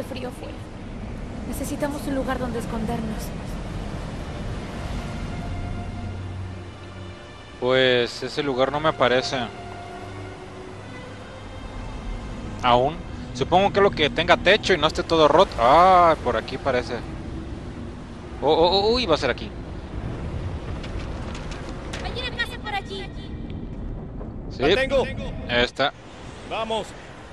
frío afuera. Necesitamos un lugar donde escondernos. Pues ese lugar no me aparece. Aún. Supongo que lo que tenga techo y no esté todo roto. Ah, por aquí parece. Uy, va a ser aquí. ¡Alguien pase por allí! Sí. ¡La tengo! Esta. ¡Vamos!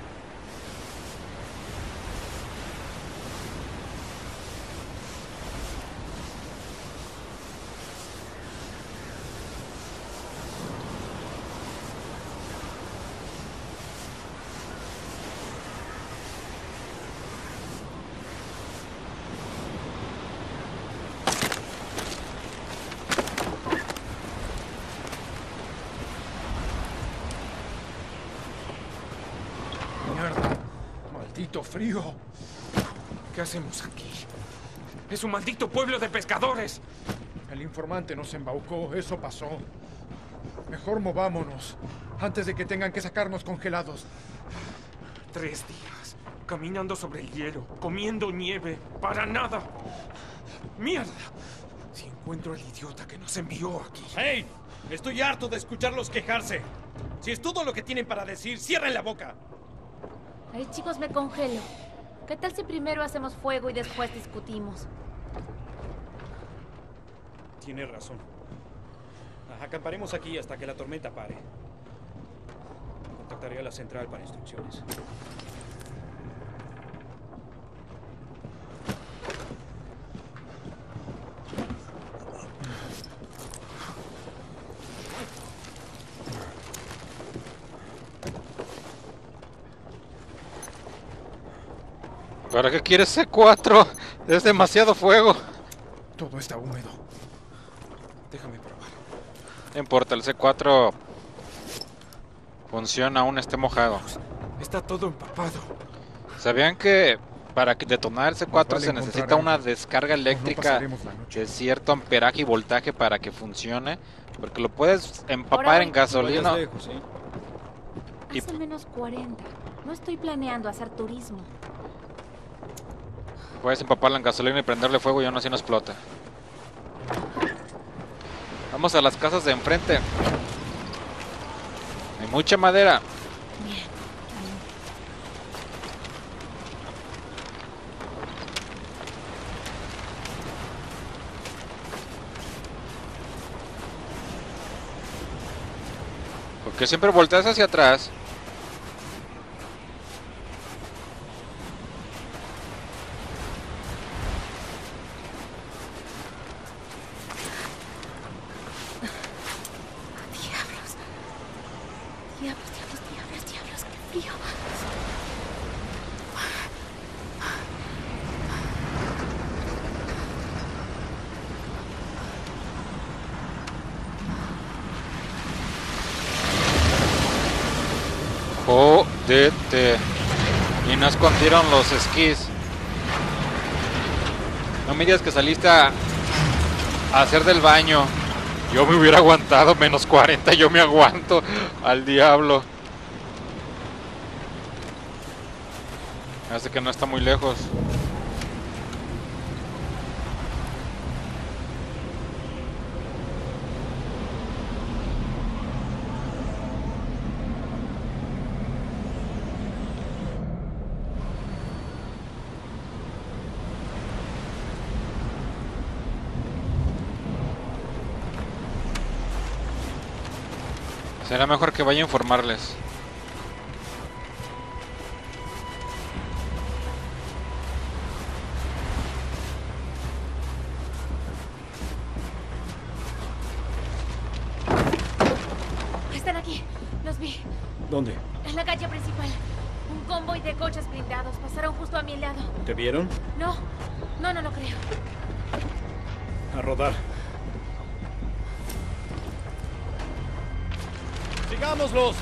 ¡Mierda! ¡Maldito frío! ¿Qué hacemos aquí? ¡Es un maldito pueblo de pescadores! El informante nos embaucó, eso pasó. Mejor movámonos, antes de que tengan que sacarnos congelados. 3 días, caminando sobre el hielo, comiendo nieve, para nada. ¡Mierda! Si encuentro al idiota que nos envió aquí... ¡Hey! Estoy harto de escucharlos quejarse. Si es todo lo que tienen para decir, cierren la boca. Ay, chicos, me congelo. ¿Qué tal si primero hacemos fuego y después discutimos? Tiene razón. Acamparemos aquí hasta que la tormenta pare. Contactaré a la central para instrucciones. ¿Para qué quieres C4? Es demasiado fuego. Todo está húmedo. Déjame probar. No importa, el C4 funciona aún esté mojado. Está todo empapado. ¿Sabían que para que detonar el C4 Vale se necesita encontrar una algo. descarga O no eléctrica pasaremos la noche. de cierto amperaje y voltaje para que funcione? Porque lo puedes empapar Ahora en voy. gasolina. Vayas lejos, ¿eh? Y- Hace menos 40. No estoy planeando hacer turismo. Puedes empaparla en gasolina y prenderle fuego y aún así no explota. Vamos a las casas de enfrente. Hay mucha madera. Bien. Porque siempre volteas hacia atrás. Diablos. Diablos, diablos, diablos, diablos. Qué frío. Jodete. Y no escondieron los esquís. No me digas que saliste a hacer del baño. Yo me hubiera aguantado menos 40. Yo me aguanto. Al diablo. Hace que no está muy lejos. Será mejor que vaya a informarles. Están aquí. Los vi. ¿Dónde? En la calle principal. Un convoy de coches blindados. Pasaron justo a mi lado. ¿Te vieron? No. No lo creo. A rodar. ¡Sigámoslos!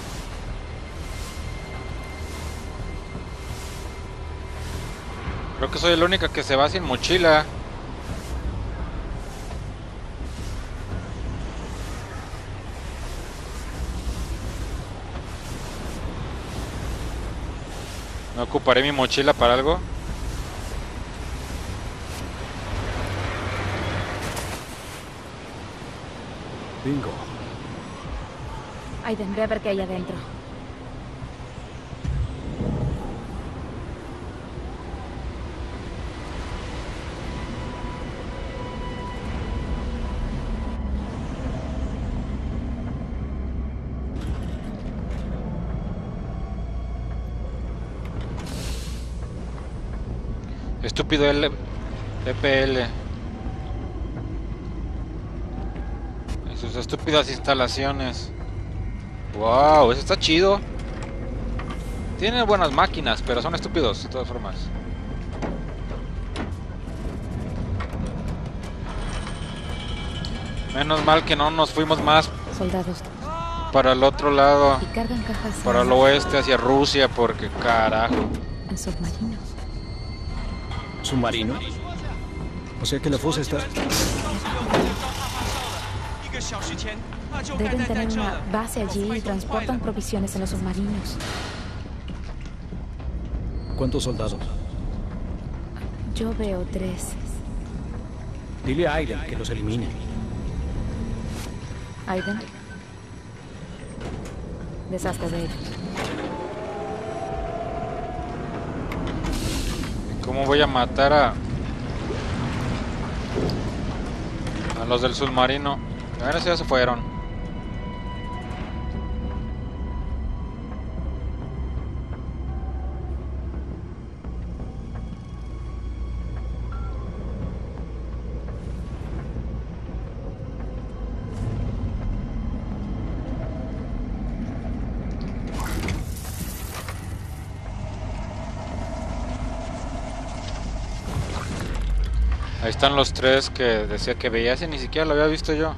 Creo que soy el único que se va sin mochila. ¿No ocuparé mi mochila para algo? Bingo. Aiden, ve a ver qué hay adentro. Estúpido EPL. Y sus estúpidas instalaciones. Wow, eso está chido. Tiene buenas máquinas, pero son estúpidos de todas formas. Menos mal que no nos fuimos más Soldados. para el otro lado, Y cargan cajas. para el oeste, hacia Rusia, porque carajo. En submarinos. ¿Submarino? O sea que la fosa está... Deben tener una base allí y transportan provisiones en los submarinos. ¿Cuántos soldados? Yo veo 3. Dile a Aiden que los elimine. Aiden. Deshazte de él. ¿Cómo voy a matar a los del submarino? A ver si ya se fueron. Ahí están los 3 que decía que veía, ese ni siquiera lo había visto yo.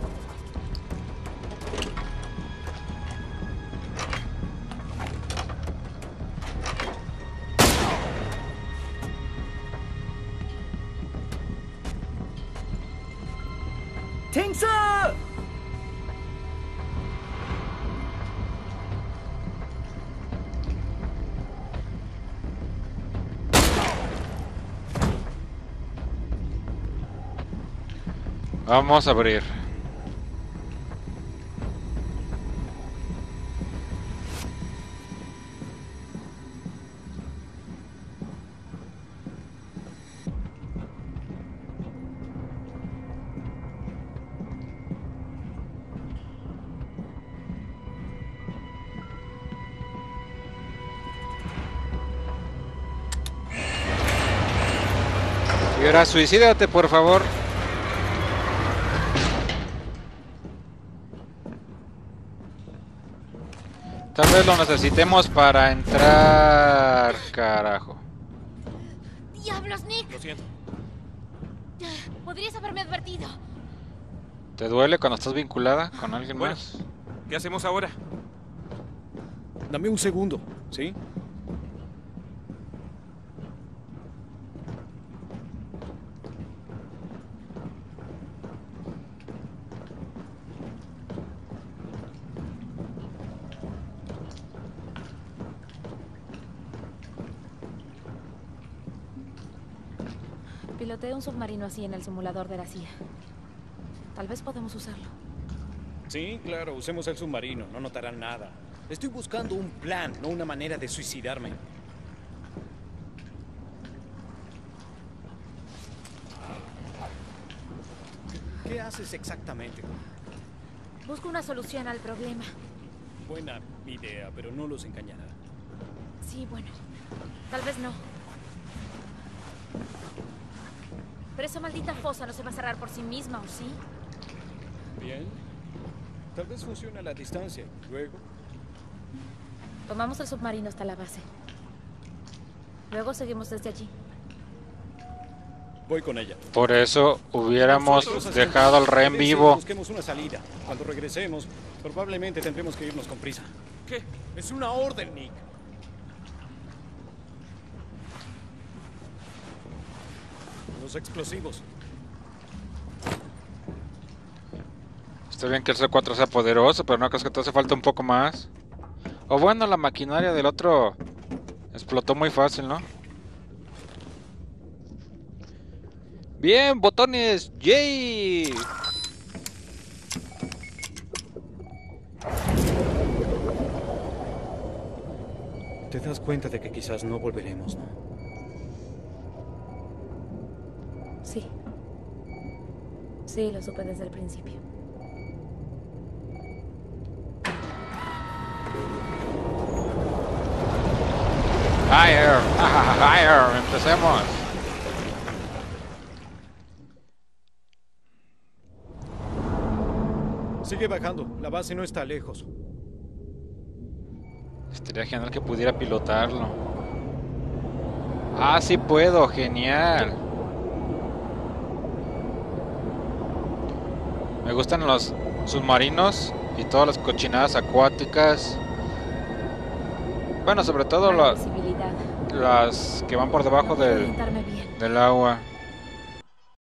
Vamos a abrir. Y ahora suicídate, por favor. Tal vez lo necesitemos para entrar, carajo. ¡Diablos, Nick! Lo siento. Podrías haberme advertido. ¿Te duele cuando estás vinculada con alguien Bueno. más? ¿Qué hacemos ahora? Dame un segundo, ¿sí? Piloteé un submarino así en el simulador de la CIA. Tal vez podemos usarlo. Sí, claro, usemos el submarino, no notarán nada. Estoy buscando un plan, no una manera de suicidarme. ¿Qué haces exactamente? Busco una solución al problema. Buena idea, pero no los engañará. Sí, bueno. Tal vez no. Pero esa maldita fosa no se va a cerrar por sí misma, ¿o sí? Bien. Tal vez funcione a la distancia. Luego, Tomamos el submarino hasta la base. Luego seguimos desde allí. voy con ella. Por eso hubiéramos dejado al rehén A veces vivo. Busquemos una salida. Cuando regresemos, probablemente tendremos que irnos con prisa. ¿Qué? Es una orden, Nick. los explosivos. Está bien que el C4 sea poderoso, pero no crees que te hace falta un poco más. O bueno, la maquinaria del otro explotó muy fácil, ¿no? Bien, botones, ¡yay! Te das cuenta de que quizás no volveremos, ¿no? Sí. Sí, lo supe desde el principio. ¡Fire! ¡Fire! ¡Empecemos! Sigue bajando. La base no está lejos. Estaría genial que pudiera pilotarlo. ¡Ah, sí puedo! ¡Genial! Me gustan los submarinos y todas las cochinadas acuáticas. Bueno, sobre todo Mala visibilidad. las que van por debajo Tengo que orientarme bien. del agua.